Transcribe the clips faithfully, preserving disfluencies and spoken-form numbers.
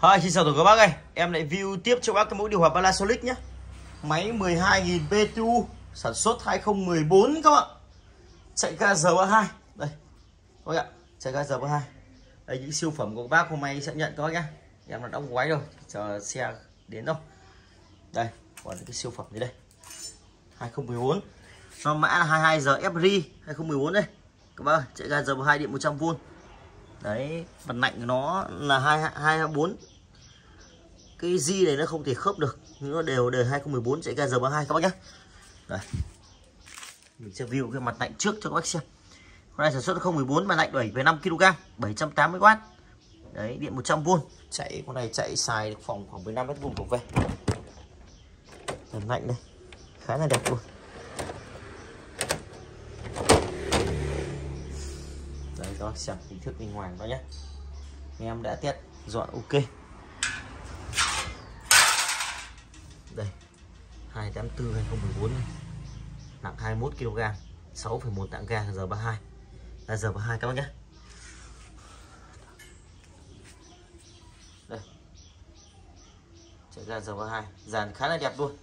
Hi, xin chào tất cả các bác ơi. Em lại review tiếp cho bác cái mẫu điều hòa Panasonic nhé. Máy mười hai nghìn bê tê u, sản xuất hai không một bốn các bạn. Chạy ga R ba mươi hai. Đây. Các bác ạ, chạy ga R ba mươi hai. Đây những siêu phẩm của các bác hôm nay sẽ nhận các bác nhá. Em đã đóng gói rồi, chờ xe đến đâu. Đây, còn cái siêu phẩm gì đây. hai không một bốn. Nó mã là hai mươi hai giờ ép rờ hai không một bốn đây. Các bác ơi, chạy ga R ba mươi hai điện một trăm vôn. Đấy, mặt lạnh của nó là hai hai bốn. Cái G này nó không thể khớp được, nhưng nó đều đều hai không một bốn chạy ga R ba mươi hai các bác nhé. Đây. Mình sẽ review cái mặt lạnh trước cho các bác xem. Con này sản xuất không một bốn, mặt lạnh bảy phẩy năm ki lô gam, bảy trăm tám mươi oát. Đấy, điện một trăm vôn. Chạy con này chạy xài được phòng khoảng mười lăm mét vuông đổ về. Mặt lạnh đây. Khá là đẹp luôn. Đấy các bác xem kích thước bên ngoài đó nhé. Em đã test dọn ok. Đây hai tám tư hai không một bốn này. Nặng hai mươi mốt ki lô gam, sáu phẩy một tạng ga R ba mươi hai. Là R ba mươi hai các bác nhé. Đây. Chạy ga R ba mươi hai, dàn khá là đẹp luôn.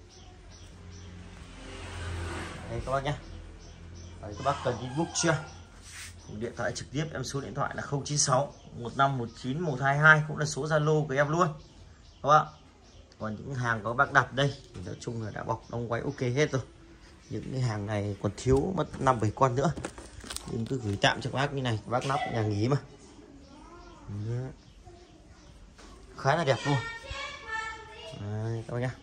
Đây các bác nhé. Đấy, các bác cần inbox chưa? Điện thoại trực tiếp em số điện thoại là không chín sáu một năm một chín một hai hai, cũng là số Zalo của em luôn các bạn. Còn những hàng có bác đặt đây thì nói chung là đã bọc đóng gói ok hết rồi. Những cái hàng này còn thiếu mất năm bảy con nữa, nhưng cứ gửi tạm cho bác như này, bác lắp nhà nghỉ mà. Khá là đẹp luôn. Đấy, các bác nhá.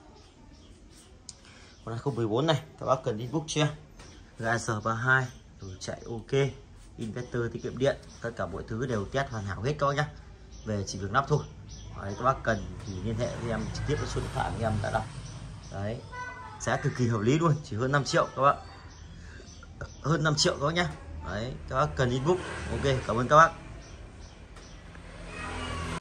Con không một bốn này các bác cần inbox chưa? Ga R ba mươi hai rồi, chạy ok, inverter tiết kiệm điện, tất cả mọi thứ đều test hoàn hảo hết các bác nhá. Về chỉ việc lắp thôi. Đấy, các bác cần thì liên hệ với em trực tiếp với số điện thoại của em đã đọc. Đấy, giá cực kỳ hợp lý luôn, chỉ hơn năm triệu các bác, hơn năm triệu các bác nhá. Đấy, các bác cần inbox. Ok, cảm ơn các bác.